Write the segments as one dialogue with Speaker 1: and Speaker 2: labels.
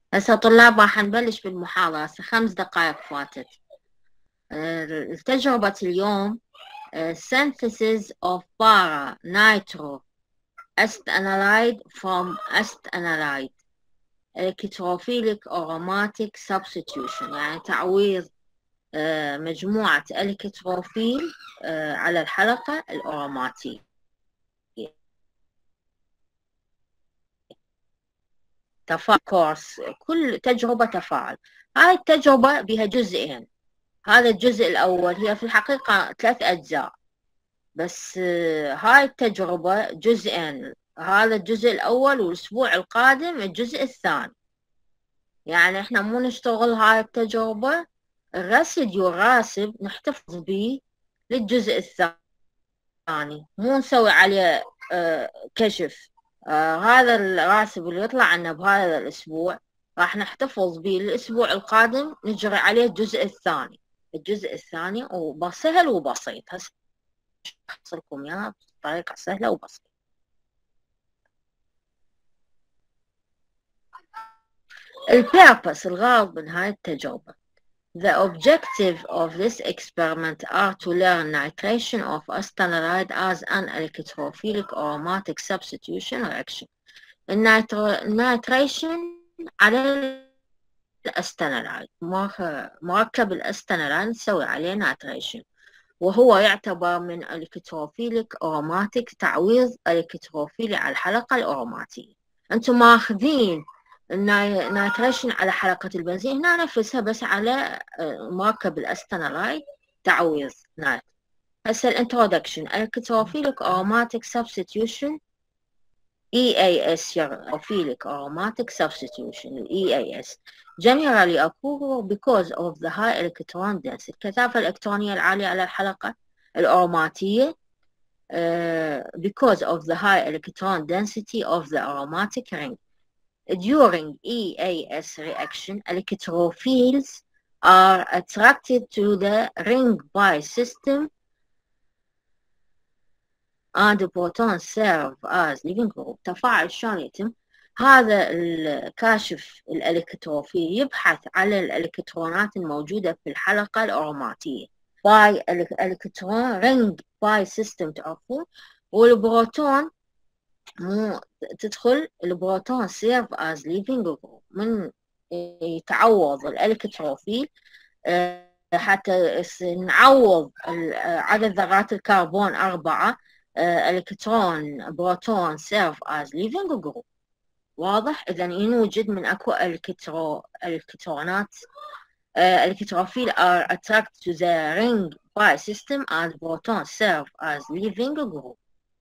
Speaker 1: هسه طلاب راح نبلش بالمحاضرة. هسه 5 دقائق فاتت. التجربة اليوم synthesis of para nitro acetanilide from acetanilide electrophilic aromatic substitution، يعني تعويض مجموعة الكتروفيل على الحلقة الأروماتية. كورس كل تجربة تفاعل. هاي التجربة بها جزئين. هذا الجزء الأول هي في الحقيقة 3 أجزاء، بس هاي التجربة جزئين. هذا الجزء الأول والأسبوع القادم الجزء الثاني. يعني إحنا مو نشتغل هاي التجربة الراسيديو الراسب نحتفظ به للجزء الثاني، مو نسوي عليه كشف. هذا الراسب اللي يطلع عنا بهذا الأسبوع راح نحتفظ به للأسبوع القادم، نجري عليه الجزء الثاني. الجزء الثاني وسهل وبسيط. هسه أحصلكم إياها بطريقة سهلة وبسيطة. الغرض من هاي التجربة. The objective of this experiment are to learn nitration of acetanilide as an electrophilic aromatic substitution reaction. النيتريشن على الاستانلايد، مركب الاستانلايد نسوي عليه نيتريشن، وهو يعتبر من الكتروفيليك أروماتيك، تعويض الكتروفيلي على الحلقة الأروماتية. أنتم ماخذين النيتريشن على حلقة البنزين، هنا نفسها بس على مركب الاستانلايد تعويض نايت. هسه الانترودكشن. الكتروفيليك أروماتيك سبستيوشن EAS electrophilic aromatic substitution EAS generally occur because of the high electron density، الكثافة الإلكترونية العالية على الحلقة الأروماتية because of the high electron density of the aromatic ring. During EAS reaction, electrophiles are attracted to the ring by system and proton serve as living group. تفاعل شلون يتم؟ هذا الكاشف الإلكتروفيل يبحث على الإلكترونات الموجودة في الحلقة الأروماتية باي الكترون رينج باي سيستم، تعرفون. والبروتون مو تدخل البروتون سيرف از ليفينج جروب، من يتعوض الإلكتروفيل حتى نعوض عدد ذرات الكربون 4 الكترون بروتون سيرف از ليفينج جروب. واضح؟ إذا ينوجد من أكو الكترونات الكتروفيل are attracted to the ring by system as proton serve as living group.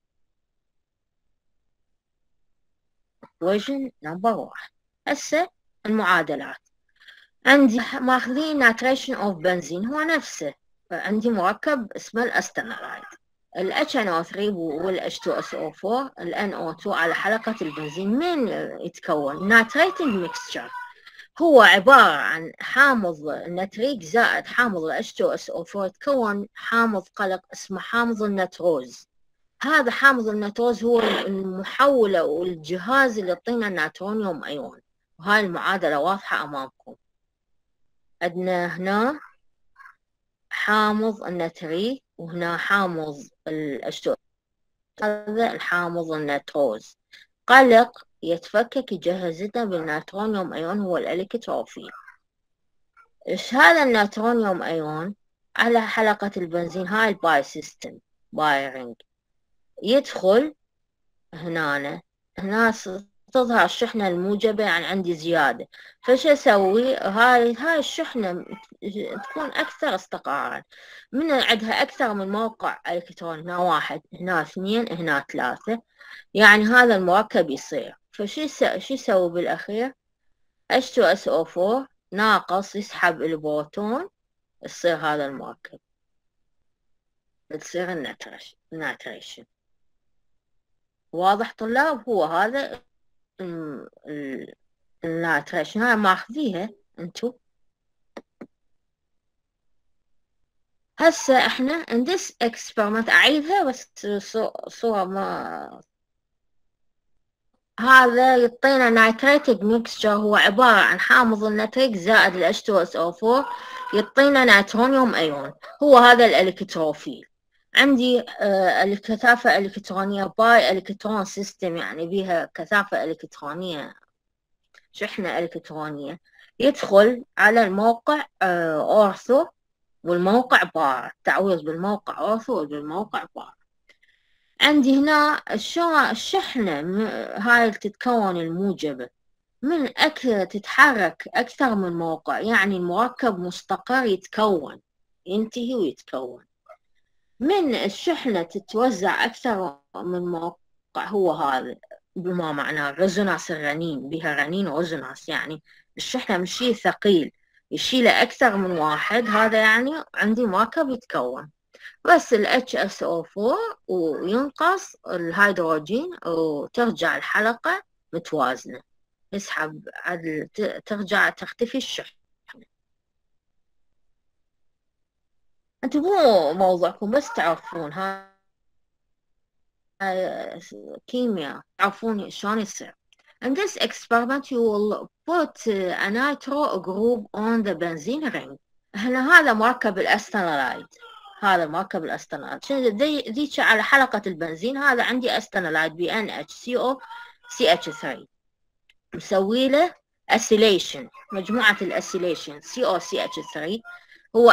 Speaker 1: equation number 1. هسه المعادلات. عندي ماخذين ناتريشن اوف بنزين هو نفسه. عندي مركب اسمه الاستانلايد، ال HNO3 وال H2SO4 ال NO2 على حلقة البنزين. من يتكون؟ ناتريتنج ميكستشر، هو عبارة عن حامض النتريك زائد حامض ال H2SO4، يتكون حامض قلق اسمه حامض النتروز. هذا حامض النتروز هو المحولة والجهاز اللي يعطينا الناترونيوم أيون. وهاي المعادلة واضحة أمامكم. عندنا هنا حامض النتريك وهنا حامض الأشتو، هذا الحامض النتروز قلق يتفكك يجهز لنا بالناترونيوم أيون هو الإلكتروفيل. إيش هذا الناترونيوم أيون؟ على حلقة البنزين هاي الباي سيستم باي رينج يدخل هنا تظهر الشحنة الموجبة، يعني عندي زيادة. فش أسوي؟ هاي الشحنة تكون أكثر استقرارا، من عندها أكثر من موقع إلكترون، هنا 1 هنا 2 هنا 3، يعني هذا المركب يصير. فشو يسوي بالأخير؟ H2SO4 ناقص يسحب البروتون، يصير هذا المركب، تصير الناتريشن. واضح طلاب؟ هو هذا الناتريشن. هاي ماخذيها انتو. هسه احنا in this experiment اعيدها بس صورة ما هذا يعطينا نايتريتد ميكستشر، هو عبارة عن حامض النيتريك زائد ال H2SO4 يعطينا نيترونيوم أيون، هو هذا الإلكتروفيل. عندي الكثافة الإلكترونية باي إلكترون سيستم، يعني بها كثافة إلكترونية، شحنة إلكترونية، يدخل على الموقع أورثو والموقع بارا، تعويض بالموقع أورثو وبالموقع بارا. عندي هنا الشحنة هاي تتكون الموجبة من تتحرك أكثر من موقع، يعني المركب مستقر يتكون، ينتهي ويتكون. من الشحنة تتوزع أكثر من موقع، هو هذا بما معناه ريزونانس الرنين، بها رنين وريزونانس، يعني الشحنة مش شيء ثقيل يشيله أكثر من واحد، هذا يعني عندي مركب يتكون بس ال HSO4 وينقص الهيدروجين وترجع الحلقة متوازنة، يسحب عدل، ترجع تختفي الشحنة. أنتم مو موضوعكم، بس تعرفون هاي كيمياء، تعرفون شلون يصير. In this experiment you will put a nitro group on the benzene ring. هذا مركب الأستانولايد، هذا مركب الأستانولايد، شنو ذيك على حلقة البنزين، هذا عندي أستانولايد BnHCO CH3، مسوي له أسيليشن، مجموعة الأسيليشن COCH3 هو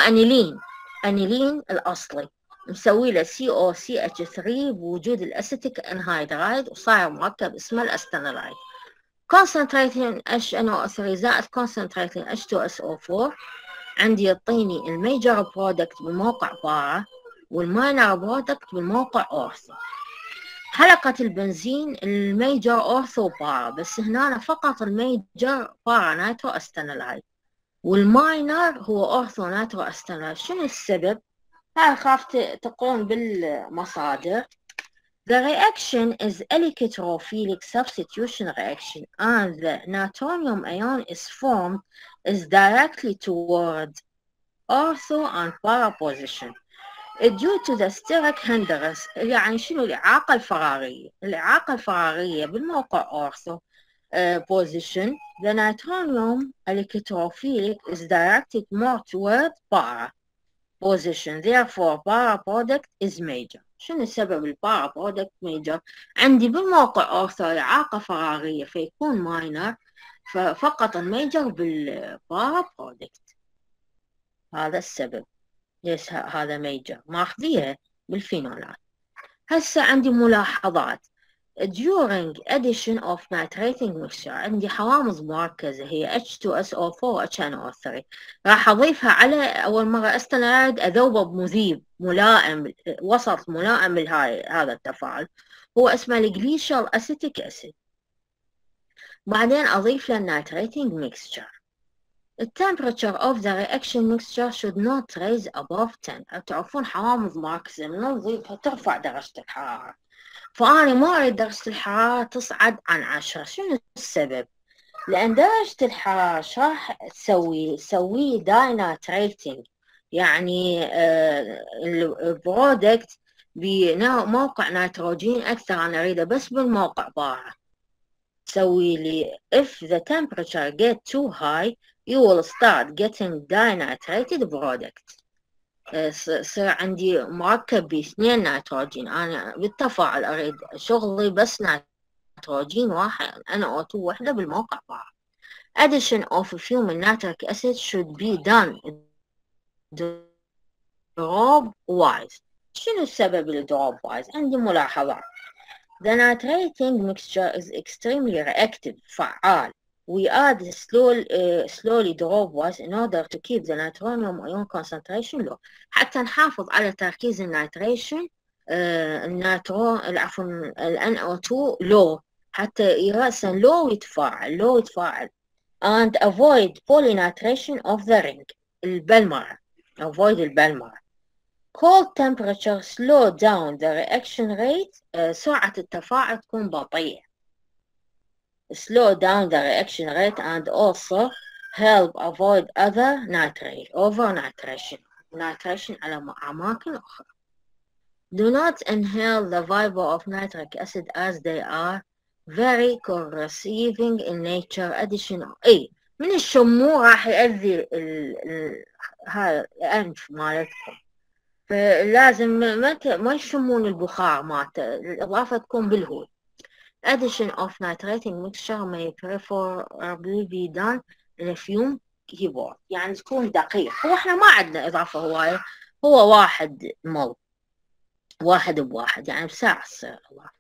Speaker 1: أنيلين الأصلي، مسوي له COCH3 بوجود الأسيتيك أنهيدرايد، وصاير مركب اسمه الأستانولايد. concentrating HNO3 زائد concentrating H2SO4 عندي يعطيني الميجر برودكت بالموقع بارا والماينر برودكت بالموقع أورثو. حلقة البنزين الميجر أورثو بارا، بس هنا فقط الميجر بارا نايترو أستانولايد، والماينر هو أورثو نايترو أستانولايد. شنو السبب؟ هاي خاف تقرون بالمصادر. The reaction is electrophilic substitution reaction and the natrium ion is formed is directly toward ortho and para position due to the steric hindrance. يعني شنو الإعاقة الفرارية؟ الإعاقة الفرارية بالموقع ortho position, the natrium electrophilic is directed more toward para position, therefore para product is major. شنو السبب البارا برودكت ميجر؟ عندي بالموقع أورثو إعاقة فراغية فيكون ماينر، ففقط الميجر بالبارا برودكت، هذا السبب ليش هذا ميجر، ماخذيها بالفينولات. هسه عندي ملاحظات. during addition of nitrating mixture عندي حوامض مركزة هي H2SO4 و HNO3، راح أضيفها على أول مرة أستانولايد، أذوبه بمذيب ملائم، وسط ملائم لهذا التفاعل، هو اسمه الجليشال أسيتيك أسيد، بعدين أضيف له النيتريتنج mixture. The temperature of the reaction mixture should not raise above 10. تعرفون حوامض مركزة من نضيفها ترفع درجة الحرارة، فأنا ما أريد درجة الحرارة تصعد عن 10. شنو السبب؟ لأن درجة الحرارة شو راح تسوي دايناتريتنج، يعني البرودكت بموقع نيتروجين أكثر، أنا أريده بس بالموقع بارا، تسوي لي if the temperature get too high you will start getting denaturate product. صار عندي مركب باثنين نيتروجين، أنا بالتفاعل أريد شغلي بس نيتروجين واحد NO2 وحدة بالموقع بارا. Addition of fumed nitric acid should be done drop wise. شنو السبب الدروب وايز؟ عندي ملاحظات. The nitrating mixture is extremely reactive، فعال. We add slowly dropwise in order to keep the nitronium ion concentration low، حتى نحافظ على تركيز النيتريشن عفوا ال NO2 low، حتى يرسم low يتفاعل and avoid polynitration of the ring، البلمرة، avoid البلمرة. Cold temperature slow down the reaction rate، سرعة التفاعل تكون بطيئة. Slow down the reaction rate and also help avoid other overnitration، nitration على أماكن أخرى. Do not inhale the vapor of nitric acid as they are very corrosive in nature addition. اي من الشمو راح يأذي هاي الأنف مالتكم، فلازم ما يشمون البخار مالته، الإضافة تكون بالهول. Addition of nitrating mixture may preferably be done in a fume keyboard، يعني تكون دقيق. هو احنا ما عندنا إضافة هواية، هو واحد مول، واحد بواحد، يعني بساعة تصير الإضافة.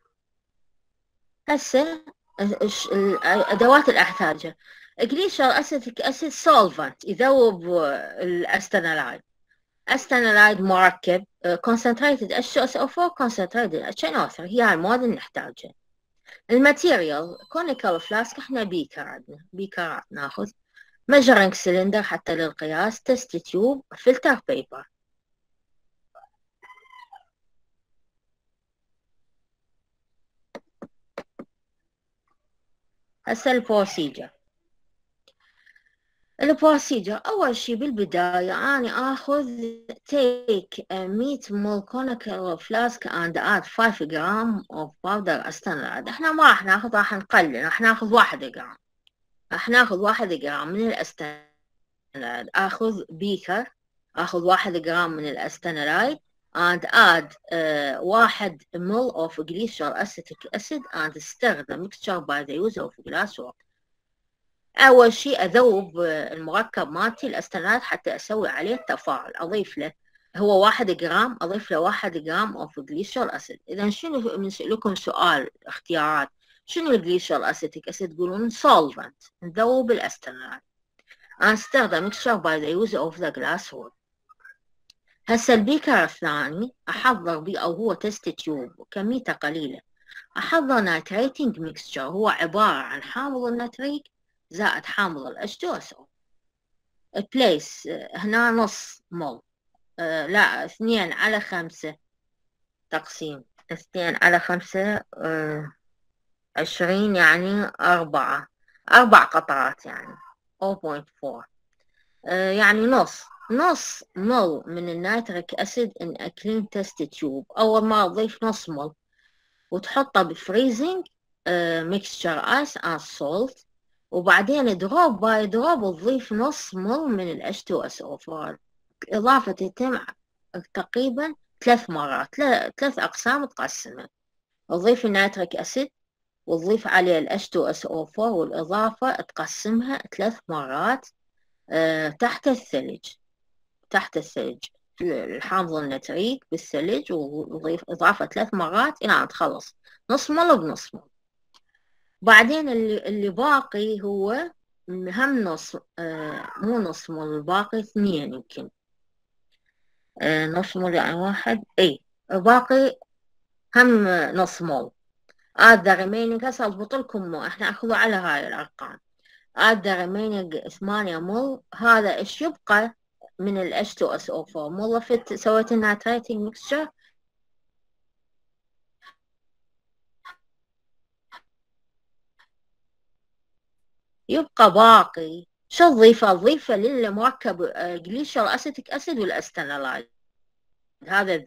Speaker 1: هسه الأدوات اللي أحتاجها: جليشر أسيتيك أسيد سولفنت يذوب الأستانلايد، أستانلايد مركب concentrated H2SO4 concentrated HNO3، هي المواد اللي نحتاجها. الماتيريال كونيكال فلاسك، احنا بيكر عندنا بيكرات ناخذ، ميجرنج سلندر حتى للقياس، تست تيوب، فلتر بيبر. هسه البروسيجر أول شي بالبداية أنا آخذ take 100 ml conical flask and add 5 جرام of powder أستانلايد. احنا ما راح ناخذ، راح نقلل، راح ناخذ 1 جرام، راح ناخذ 1 جرام من الأستانلايد. آخذ بيكر، آخذ 1 جرام من الأستانلايد and add 1 ml of glycerol acetic acid and stir the mixture by the use of glass water. أول شيء أذوب المركب مالتي الأستانلايد حتى أسوي عليه التفاعل، أضيف له هو 1 جرام، أضيف له 1 جرام أوف جليشرول أسيد. إذا شنو بنسألكم سؤال اختيارات، شنو الجليشرول أسيتيك أسيد؟ تقولون solvent، نذوب الأستانلايد. and stir the mixture by the use of the glass wool. هسه البيكر الثاني أحضر بيه، أو هو تست تيوب كميته قليلة، أحضر نايتريتنج ميكستشر، هو عبارة عن حامض النتريك زائد حامض ال H2SO. بليس هنا نص مول، لا 2/5 تقسيم 2/5 20، يعني 4 قطرات، يعني 0.4، يعني نص مول من النيتريك أسيد إن أكلين تست تيوب. أول ما أضيف نص مول وتحطه بفريزنج ميكستشر آيس أند سولت، وبعدين دروب باي دروب تضيف نص مول من ال H2SO4. الإضافة تتم تقريبا 3 مرات، 3 أقسام تقسمه، تضيف النيتريك أسيد وتضيف عليه ال H2SO4، والإضافة تقسمها 3 مرات تحت الثلج، الحامض النتريك بالثلج، وضيف إضافة 3 مرات إلى أن تخلص نص مول بنص مول. بعدين اللي باقي هو هم نص، مو نص مول، الباقي 2 يمكن، نص مول يعني 1، اي باقي هم نص مول. add the remaining، هسه اضبط لكم، احنا اخذوا على هاي الارقام. add the remaining 8 مول، هذا ايش يبقى من ال H2SO4. ضفت سويت الناتريتنج ميكستشر، يبقى باقي شو أضيفه للمركب جليشر أسيتيك أسيد والأستانلايد. هذا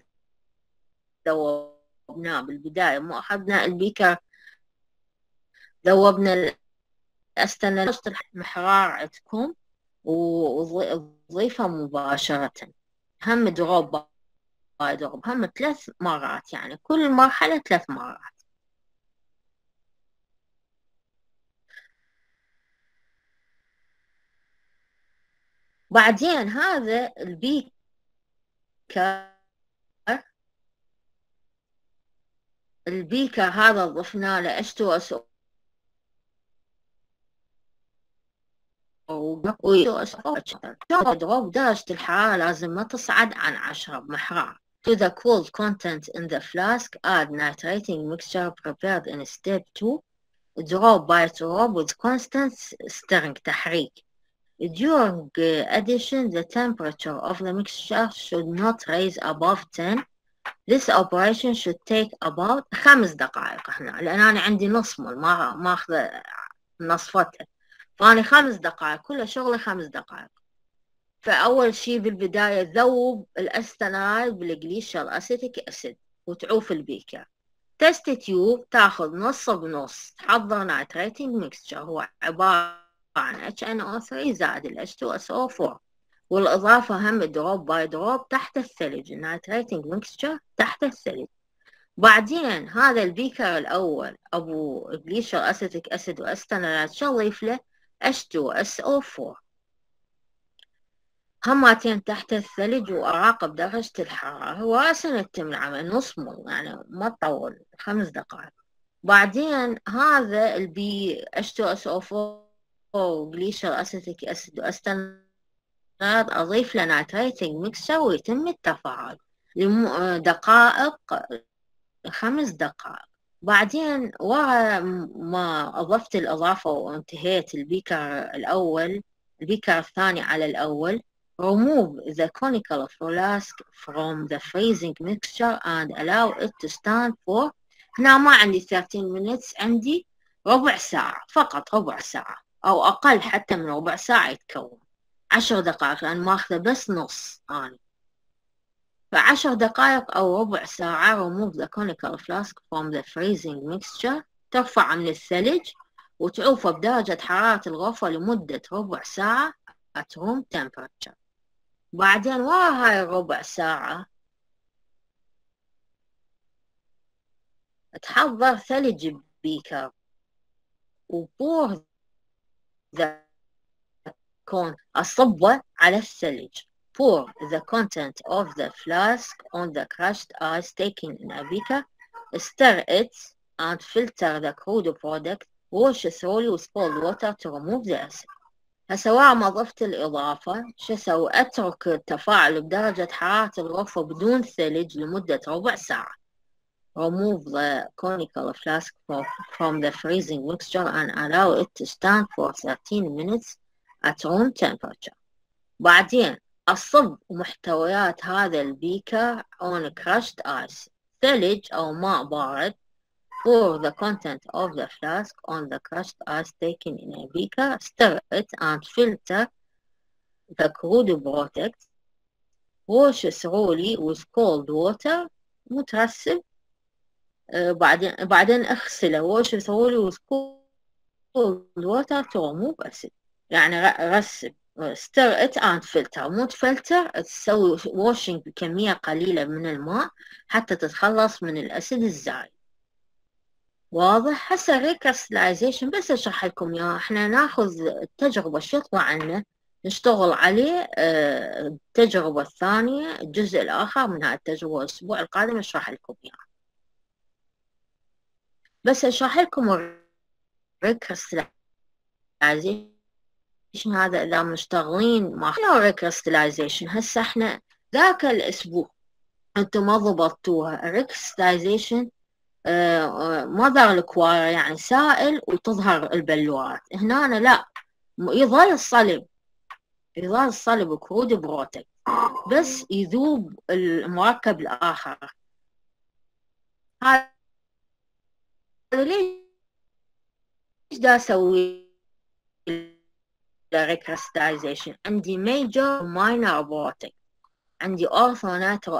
Speaker 1: ذوبناه بالبداية، مو أخذنا البيكر ذوبنا الأستانلايد محرار عندكم وضيفه مباشرة، هم دروب باي دروب، هم 3 مرات، يعني كل مرحلة 3 مرات. بعدين هذا البيكر هذا ضفنا له H2SO وضغط درجة الحرارة لازم ما تصعد عن 10 بمحرار. To the cooled content in the flask, add nitrating mixture prepared in step 2. drop by drop with constant stirring تحريك. During addition, the temperature of the mixture should not raise above 10. This operation should take about 5 دقائق هنا، لأن أنا عندي نص مول ما أخذ نصفته، فأنا 5 دقائق، كل شغلي 5 دقائق. فأول شي بالبداية ذوب الأستانلايد بالجليشر أسيتيك أسيد وتعوف البيكر. تست تيوب تاخذ نص بنص، تحضر نايتريتنج ميكستشر، هو عبارة عن HNO3 زائد ال H2SO4، والإضافة هم دروب باي دروب تحت الثلج، النايتريتنج ميكستشر تحت الثلج. بعدين هذا البيكر الأول أبو جليشر أسيتيك أسيد وأستانولايت شو نضيف له؟ H2SO4 هماتين تحت الثلج، وأراقب درجة الحرارة. هو أصلا يتم العمل نص مول، يعني ما تطول 5 دقائق. بعدين هذا البي H2SO4 وجليشر أسيتيك أسيد وأستانولايت أضيف له نايتريتنج ميكسشر ويتم التفاعل دقائق، 5 دقائق. بعدين ورا ما أضفت الإضافة وانتهيت البيكر الثاني على الأول، remove the conical flask from the freezing mixture and allow it to stand for، هنا ما عندي 13 minutes، عندي ربع ساعة فقط، ربع ساعة أو أقل حتى من ربع ساعة يتكون، 10 دقائق لأن ماخذة بس نص أنا. ف10 دقائق أو ربع ساعة remove the conical flask from the freezing mixture، ترفع من الثلج وتعوفه بدرجة حرارة الغرفة لمدة ربع ساعة at room temperature. بعدين ورا هاي الربع ساعة تحضر ثلج بيكر وبور ذا كون، أصبه على الثلج. Pour the content of the flask on the crushed ice taken in a beaker, stir it and filter the crude product, wash thoroughly with cold water to remove the acid. هسه ما ضفت الإضافة شو أسوي؟ أترك التفاعل بدرجة حرارة الغرفة بدون ثلج لمدة ربع ساعة. Remove the conical flask from the freezing mixture and allow it to stand for 13 minutes at room temperature. بعدين أصب محتويات هذا البيكر on crushed ice، ثلج أو ماء بارد. Pour the content of the flask on the crushed ice taken in a beaker, stir it and filter the crude product, wash thoroughly with cold water، مترسب. بعدين اغسله wash thoroughly with cold water to remove acid، يعني رسب. stir it and filter، مو تفلتر، تسوي washing بكمية قليلة من الماء حتى تتخلص من الأسيد الزايد. واضح؟ هسه الريكريستلايزيشن بس اشرح لكم اياه، احنا ناخذ التجربة شو يطلع عنا نشتغل عليه. التجربة الثانية الجزء الآخر من هاي التجربة الأسبوع القادم اشرح لكم اياه. بس اشرح لكم الريكريستلايزيشن هذا إذا مشتغلين مع الريكريستلايزيشن. هسه احنا ذاك الأسبوع انتم ما ضبطوها. الريكريستلايزيشن مظهر الكوارع يعني سائل وتظهر البلورات، هنا أنا لا، يظل الصلب كرود بروتك بس يذوب المركب الآخر. هذا ليش دا أسوي ريكريستلايزيشن؟ عندي major وماينر بروتك، عندي أورثو ناترو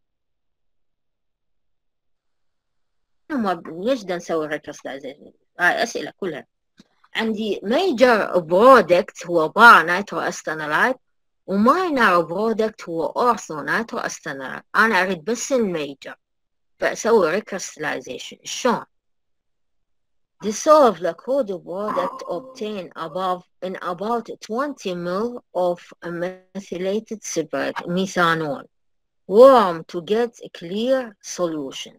Speaker 1: ليش دا نسوي ريكريستلايزيشن؟ هاي أسئلة كلها. عندي major برودكت هو بار نايترو أستانولايت، وماينر برودكت هو أورثو نايترو أستانولايت. أنا أريد بس الميجر، فأسوي ريكريستلايزيشن. شلون؟ Dissolve the crude product obtained above in about 20 ml of a methylated spirit methanol. Warm to get a clear solution.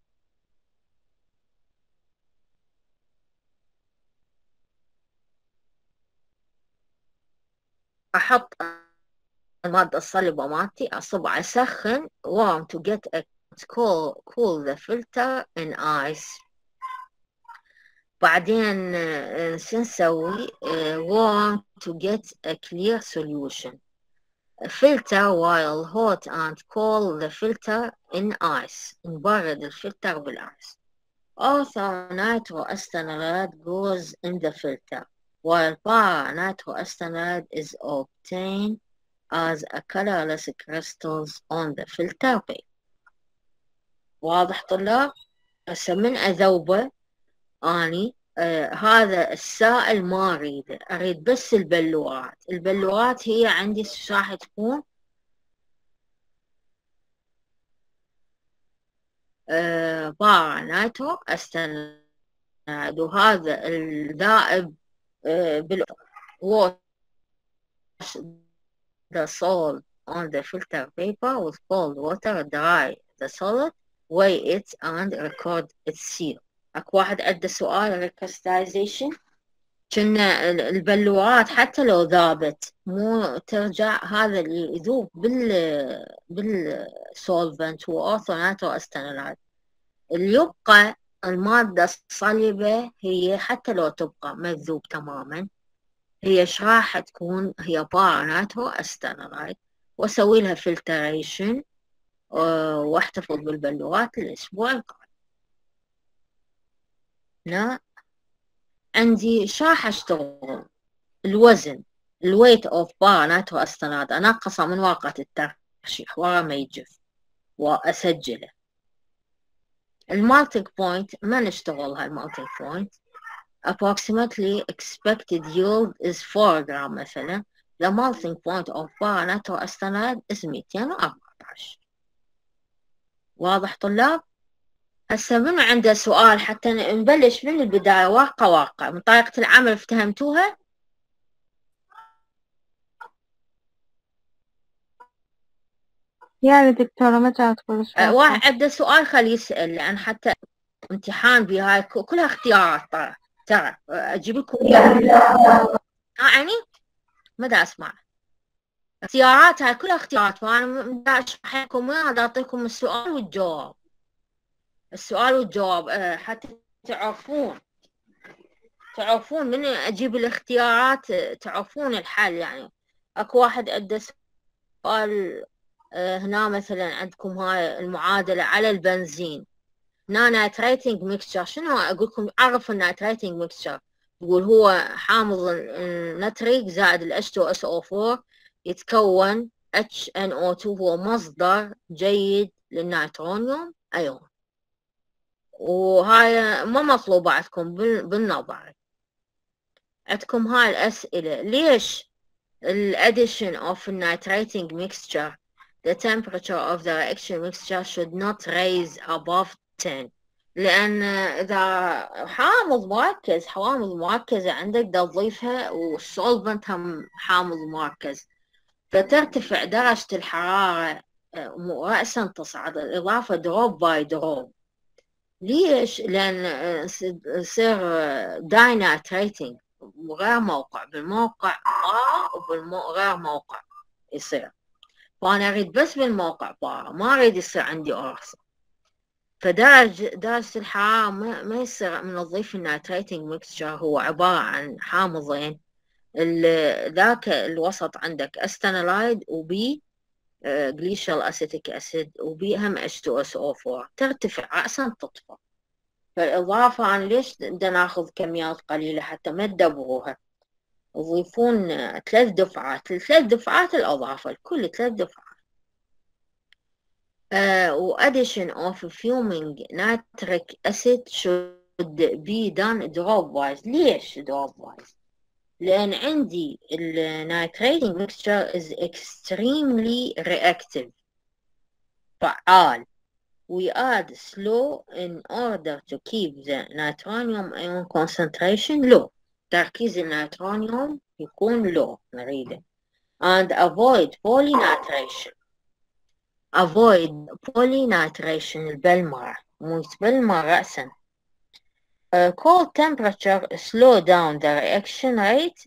Speaker 1: أحط المادة الصلبة مالتي، أصب أسخن warm to get a cool the filter in ice. بعدين شو نسوي؟ warm to get a clear solution. filter while hot and cool the filter in ice. نبرد الفلتر بالآيس. Ortho nitroacetanilide goes in the filter while para nitroacetanilide is obtained as a colorless crystals on the filter paper. واضح طلاب؟ هسه من أذوبه أني هذا السائل ما أريده، أريد بس البلورات. البلورات هي عندي راح تكون بارا نايترو أستناد، وهذا الذائب wash the salt on the filter paper with cold water, dry the solid, weigh it and record its seal. اكو واحد عنده سؤال recrystallization، كنا البلورات حتى لو ذابت مو ترجع، هذا اللي يذوب بالسولفنت هو اورثو نايترو استانلايت. اللي يبقى المادة الصلبة هي حتى لو تبقى ما تذوب تماما، هي ايش راح تكون؟ هي بارا نايترو استانلايت، واسوي لها فلتريشن واحتفظ بالبلورات الاسبوع القادم. لا عندي ايش راح اشتغل؟ الوزن، الويت اوف بارا نايترو استانات انقصه من ورقة الترشيح ورا ما يجف واسجله. المالتينج بوينت ما نشتغلها. المالتينج بوينت approximately expected yield is 4 جرام مثلا. the melting point of بارا نايترو استانات is 214. واضح طلاب؟ هسه منو عنده سؤال حتى نبلش من البداية واقع من طريقة العمل افتهمتوها؟
Speaker 2: يعني دكتورة متى أدخل السؤال؟
Speaker 1: واحد عنده سؤال خليه يسأل، لأن حتى امتحان بهاي كلها اختيارات. ترى أجيب لكم يعني ما دا أسمع اختيارات، هاي كلها اختيارات، فأنا دا أشرح لكم دا أعطيكم السؤال والجواب. السؤال والجواب حتى تعرفون من أجيب الاختيارات تعرفون الحل. يعني أكو واحد عنده سؤال هنا مثلا عندكم هاي المعادلة على البنزين، هنا نايتريتنج ميكستشر. شنو أقول لكم؟ عرف النايتريتنج ميكستشر، يقول هو حامض النتريك زائد ال H2SO4 يتكون HNO2، هو مصدر جيد للنيترونيوم أيون. وهاي ما مطلوبة عندكم بالنظر. عندكم هاي الأسئلة، ليش addition of nitrating mixture the temperature of the reaction mixture should not raise above 10؟ لأن إذا حوامض مركزة عندك دا تضيفها، والسولفنت هم حامض مركز، فترتفع درجة الحرارة رأسا تصعد، الإضافة دروب باي دروب. ليش؟ لأن يصير دايناتريتنج غير موقع، بالموقع وغير موقع يصير، فأنا أريد بس بالموقع ما أريد يصير عندي أرص. درجة الحرارة ما يصير من نضيف النايتريتنج ميكستشر، هو عبارة عن حامضين، ذاك الوسط عندك استانلايد وبي جليشال أسيتيك أسيد، وبي هم H2SO4 ترتفع رأسا تطفى. فالإضافة أنا ليش بدنا ناخذ كميات قليلة حتى ما تدبروها؟ تضيفون 3 دفعات، 3 دفعات الإضافة، الكل 3 دفعات. addition of fuming nitric acid should be done drop wise. ليش drop wise؟ لأن عندي nitrating mixture is extremely reactive، فعال. we add slow in order to keep the nitronium ion concentration low. تركيز النيترونيوم يكون low نريده. and avoid polynitration. البلمرة مو يتبلمر رأسا. cold temperature slow down the reaction rate.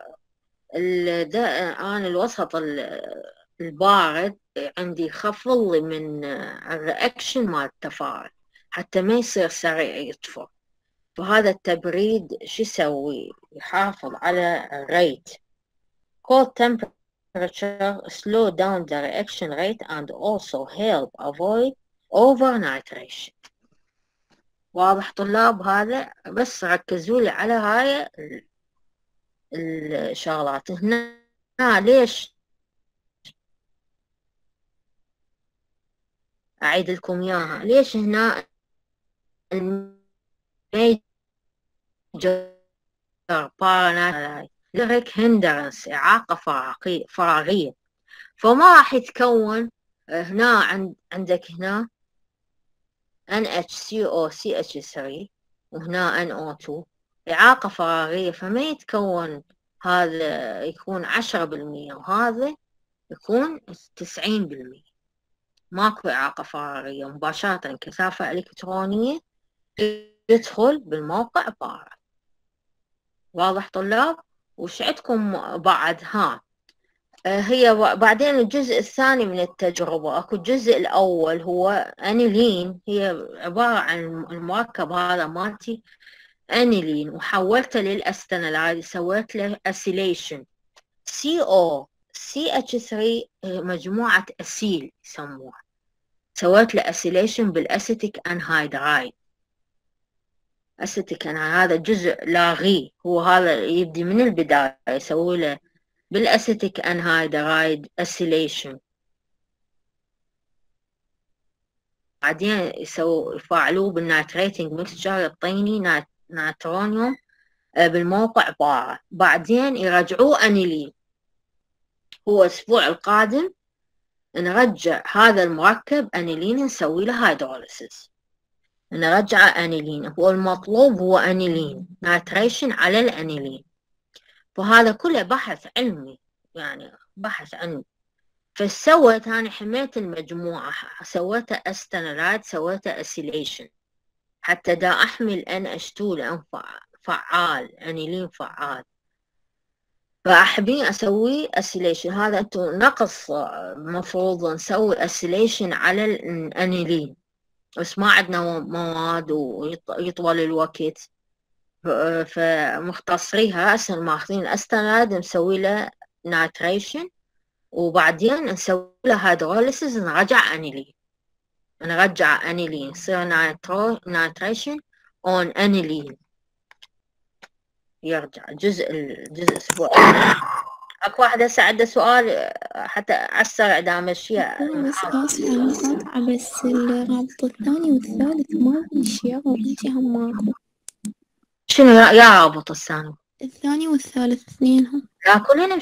Speaker 1: أنا الوسط البارد عندي يخفض لي من الرياكشن مال التفاعل حتى ما يصير سريع يطفى. فهذا التبريد شو يسوي؟ يحافظ على الريت. cold temperature slow down the reaction rate and also help avoid overnitration. واضح طلاب؟ هذا بس ركزوا لي على هاي الشغلات هنا. ليش أعيد لكم إياها؟ ليش هنا الميجر ليريك هندرنس، إعاقة فراغية. فما راح يتكون هنا عندك هنا NHCO CH3 وهنا NO2 إعاقة فراغية، فما يتكون هذا يكون 10% وهذا يكون 90%. ماكو إعاقة فراغية، مباشرة كثافة إلكترونية يدخل بالموقع بارا. واضح طلاب؟ وش عندكم بعد؟ هي بعدين الجزء الثاني من التجربة، اكو الجزء الاول هو انيلين، هي عبارة عن المركب هذا مالتي انيلين، وحولته للاستانلايد، سويت له اسيليشن CO CH3 مجموعة اسيل يسموها، سويت له اسيليشن بالاسيتيك انهيدرايد. اسيتيك هذا جزء لاغي، هو هذا يبدي من البداية يسوي له بالاسيتيك انهيدرايد اسيليشن، بعدين يفعلوه بالنايتريتنج ميكستشر، يعطيني نيترونيوم بالموقع بارا، بعدين يرجعوه انيلين. هو الاسبوع القادم نرجع هذا المركب انيلين، نسوي له هيدروليسيس، نرجعه انيلين. هو المطلوب هو انيلين نايتريشن على الانيلين، فهذا كله بحث علمي، يعني بحث عنه. فسويت أنا حميت المجموعة، سويتها استانلايد، سويتها اسيليشن حتى دا أحمل NH2 لأن فعال، أنيلين فعال، فأحبين أسوي اسيليشن. هذا أنتو نقص مفروض نسوي اسيليشن على الأنيلين، بس ما عندنا مواد ويطول الوقت، فمختصريها هسه ماخذين استانلايد نسوي له نايتريشن، وبعدين نسوي له هيدروليسيس، نرجع انيلين يصير نايتريشن اون انيلين، يرجع الجزء اسبوع. اكو واحد هسه عنده سؤال حتى على السريع دا امشيها.
Speaker 3: بس آسفة المقاطعة، بس الرابط الثاني والثالث ما بيشير وانتي هم ماكو.
Speaker 1: شنو يا رابط
Speaker 3: الثاني والثالث اثنينهم؟
Speaker 1: لا كلنا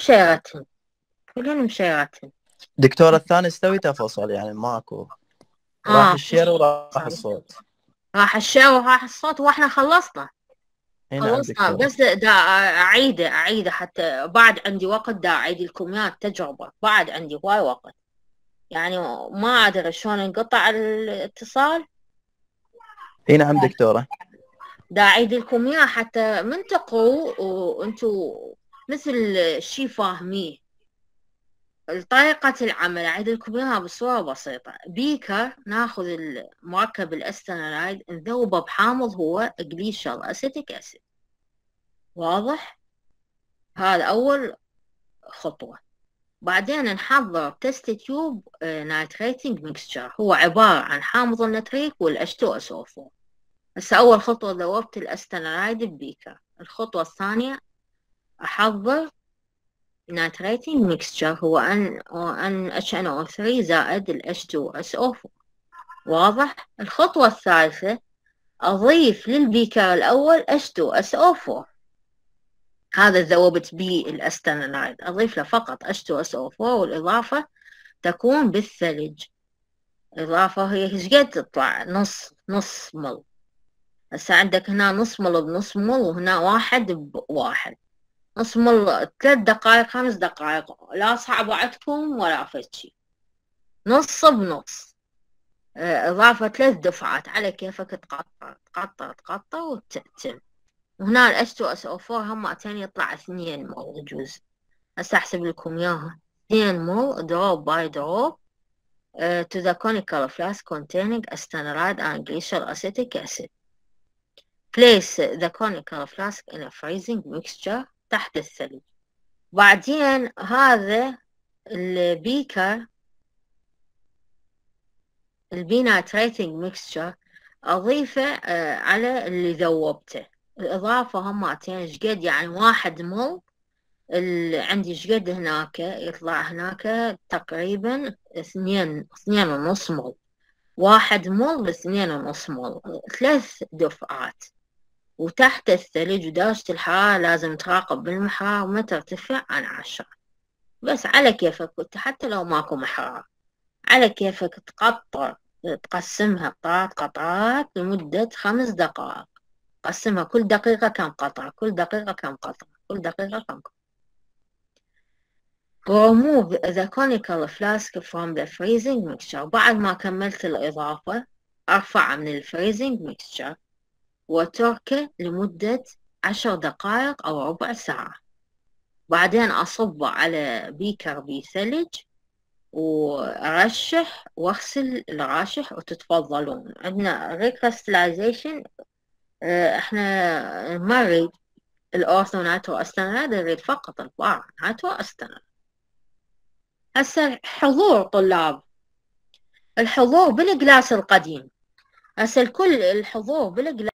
Speaker 1: مشيرتهم.
Speaker 4: دكتور الثاني استوي تفصل يعني ماكو، راح الشير وراح الصوت.
Speaker 1: راح الشير وراح الصوت، واحنا خلصنا بس دا اعيده حتى بعد عندي وقت، دا اعيد لكم اياه التجربة، بعد عندي هواي وقت، يعني ما ادري شلون انقطع الاتصال.
Speaker 4: اي نعم دكتورة،
Speaker 1: دا اعيد لكم اياه حتى من تقروا وانتو مثل شي فاهميه. طريقة العمل أعيد لكم إياها بصورة بسيطة. بيكر ناخذ المركب الاستانلايد نذوبه بحامض هو جليشال أسيتيك أسيد، واضح؟ هذا أول خطوة. بعدين نحضر تست تيوب نايتريتنج ميكستشر، هو عبارة عن حامض النتريك والH2SO4. هسه أول خطوة ذوبت الاستانلايد ببيكر. الخطوة الثانية أحضر ناتريتنج ميكستشر، هو NHNO3 زائد ال H2SO4، واضح؟ الخطوة الثالثة أضيف للبيكر الأول H2SO4، هذا ذوبت به الاستانلايد، أضيف له فقط H2SO4، والإضافة تكون بالثلج. الإضافة هي هشقد تطلع؟ نص مل. هسه عندك هنا نص مل بنص مل، وهنا 1 ب1، نص مل 3 دقائق 5 دقائق، لا صعبة عندكم ولا فشي، نص بنص. إضافة 3 دفعات على كيفك، تقطر وتتم. وهنا ال H2SO4 همتين يطلع 2 مول يجوز. هسه أحسب لكم إياها، 2 مول drop by drop to the conical flask containing astanoid and glacial acetic acid. Place the conical flask in a freezing mixture تحت الثلج. بعدين هذا البيكر البيناتريتنج ميكستشر أضيفه على اللي ذوبته. الإضافة همتين شقد، يعني 1 مول عندي شقد هناك، يطلع هناك تقريبا 2.5 مول، 1 مول ل2.5 مول، 3 دفعات. وتحت الثلج ودرجة الحرارة لازم تراقب بالمحرار ما ترتفع عن 10. بس على كيفك حتى لو ماكو محرار، على كيفك تقطر، تقسمها قطرات لمدة 5 دقائق. قسمها كل دقيقة كم قطرة، كل دقيقة كم قطرة، كل دقيقة كم قطرة. remove the conical flask from the freezing mixture. بعد ما كملت الإضافة أرفعه من الفريزنج ميكستشر وتركه لمدة 10 دقائق أو ربع ساعة. بعدين أصبه على بيكر بثلج وأرشح وأغسل الراشح وتتفضلون. عندنا ريكريستلايزيشن، احنا ما نريد الأورثو ناترو أستناد، نريد فقط البار ناترو أستناد. هسه حضور طلاب، الحضور بالكلاس القديم، هسه الكل الحضور بالكلاس